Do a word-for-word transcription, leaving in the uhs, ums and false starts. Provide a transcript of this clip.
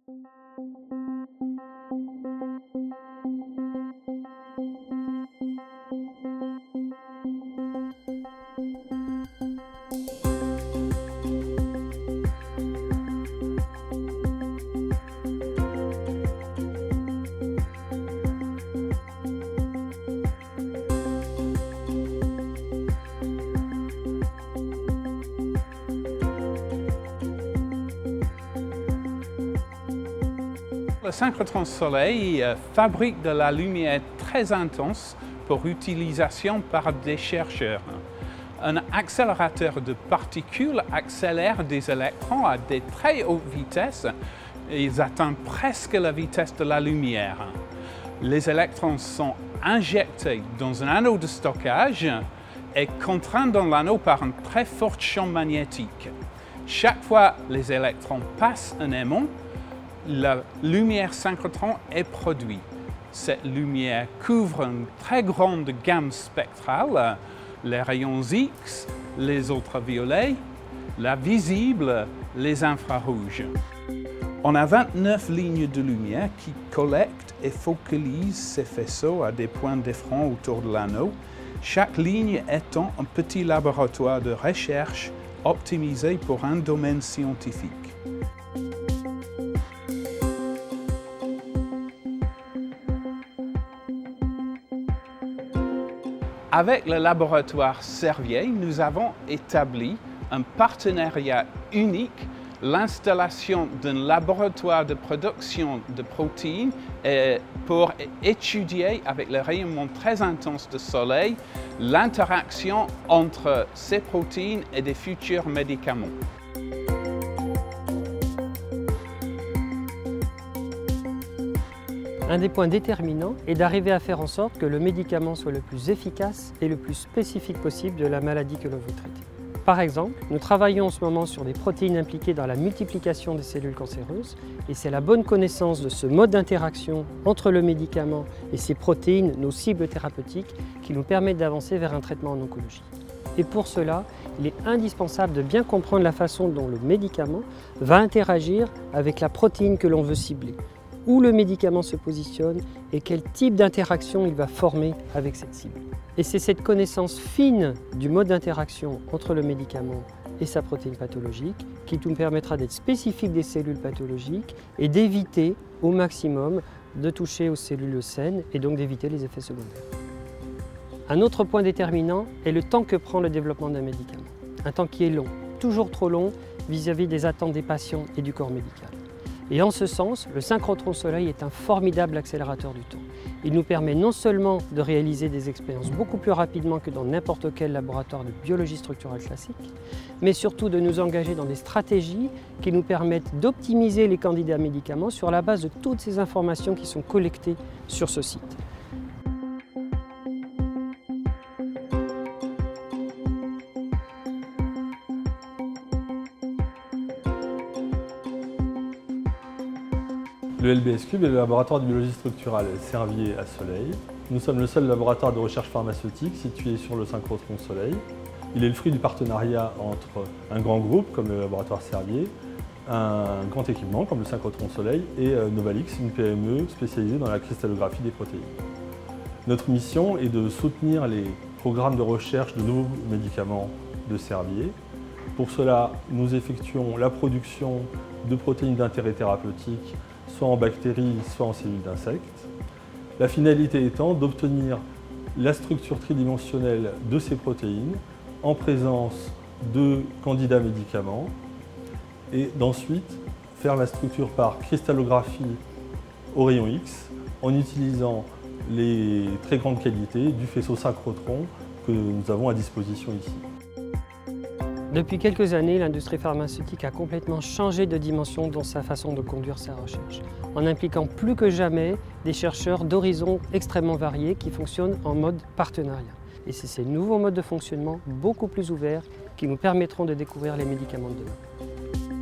Le synchrotron soleil fabrique de la lumière très intense pour utilisation par des chercheurs. Un accélérateur de particules accélère des électrons à des très hautes vitesses. Ils atteignent presque la vitesse de la lumière. Les électrons sont injectés dans un anneau de stockage et contraints dans l'anneau par un très fort champ magnétique. Chaque fois que les électrons passent un aimant, la lumière synchrotron est produite. Cette lumière couvre une très grande gamme spectrale, les rayons X, les ultraviolets, la visible, les infrarouges. On a vingt-neuf lignes de lumière qui collectent et focalisent ces faisceaux à des points différents autour de l'anneau, chaque ligne étant un petit laboratoire de recherche optimisé pour un domaine scientifique. Avec le laboratoire Servier, nous avons établi un partenariat unique, l'installation d'un laboratoire de production de protéines pour étudier avec le rayonnement très intense du soleil l'interaction entre ces protéines et des futurs médicaments. Un des points déterminants est d'arriver à faire en sorte que le médicament soit le plus efficace et le plus spécifique possible de la maladie que l'on veut traiter. Par exemple, nous travaillons en ce moment sur des protéines impliquées dans la multiplication des cellules cancéreuses et c'est la bonne connaissance de ce mode d'interaction entre le médicament et ces protéines, nos cibles thérapeutiques, qui nous permettent d'avancer vers un traitement en oncologie. Et pour cela, il est indispensable de bien comprendre la façon dont le médicament va interagir avec la protéine que l'on veut cibler, où le médicament se positionne et quel type d'interaction il va former avec cette cible. Et c'est cette connaissance fine du mode d'interaction entre le médicament et sa protéine pathologique qui nous permettra d'être spécifique des cellules pathologiques et d'éviter au maximum de toucher aux cellules saines et donc d'éviter les effets secondaires. Un autre point déterminant est le temps que prend le développement d'un médicament. Un temps qui est long, toujours trop long vis-à-vis des attentes des patients et du corps médical. Et en ce sens, le synchrotron soleil est un formidable accélérateur du temps. Il nous permet non seulement de réaliser des expériences beaucoup plus rapidement que dans n'importe quel laboratoire de biologie structurale classique, mais surtout de nous engager dans des stratégies qui nous permettent d'optimiser les candidats médicaments sur la base de toutes ces informations qui sont collectées sur ce site. Le L B S Cube est le laboratoire de biologie structurale Servier à Soleil. Nous sommes le seul laboratoire de recherche pharmaceutique situé sur le synchrotron Soleil. Il est le fruit du partenariat entre un grand groupe comme le laboratoire Servier, un grand équipement comme le synchrotron Soleil et Novalix, une P M E spécialisée dans la cristallographie des protéines. Notre mission est de soutenir les programmes de recherche de nouveaux médicaments de Servier. Pour cela, nous effectuons la production de protéines d'intérêt thérapeutique soit en bactéries, soit en cellules d'insectes. La finalité étant d'obtenir la structure tridimensionnelle de ces protéines en présence de candidats médicaments et d'ensuite faire la structure par cristallographie au rayon X en utilisant les très grandes qualités du faisceau synchrotron que nous avons à disposition ici. Depuis quelques années, l'industrie pharmaceutique a complètement changé de dimension dans sa façon de conduire sa recherche, en impliquant plus que jamais des chercheurs d'horizons extrêmement variés qui fonctionnent en mode partenariat. Et c'est ces nouveaux modes de fonctionnement beaucoup plus ouverts qui nous permettront de découvrir les médicaments de demain.